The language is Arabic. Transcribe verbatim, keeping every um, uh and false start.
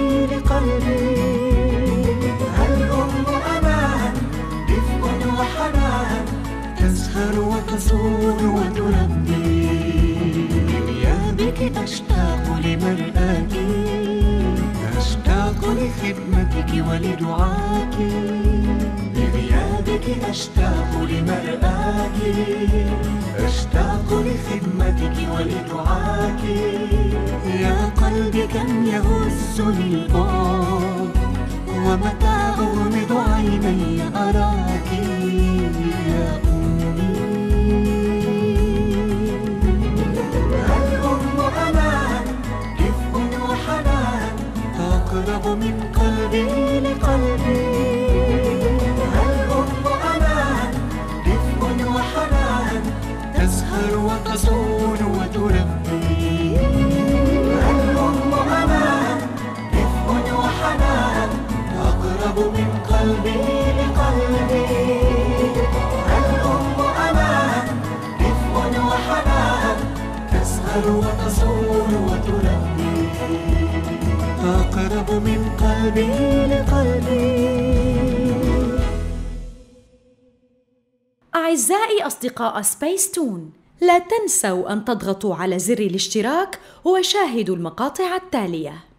لقلبي. الأم أمان دفء وحنان، تزهر وتزور وتربي. بغيابك أشتاق لمرآك، أشتاق لخدمتك ولدعاك. بغيابك أشتاق لمرآك، أشتاق لخدمتك ولدعاك. يا قلبي كم يهزني البعد، ومتى أغمض عيني أراك يا أمي. الأم أمان دفء وحنان، أقرب من قلبي لقلبي. الأم أمان دفء وحنان، تزهر وتزور وتربي. الأم أمان دفء وحنان، أقرب من قلبي لقلبي. الأم أمان دفء وحنان، تزهر وتزور وتربي. أقرب من قلبي لقلبي. أعزائي أصدقاء سبيس تون، لا تنسوا أن تضغطوا على زر الاشتراك وشاهدوا المقاطع التالية.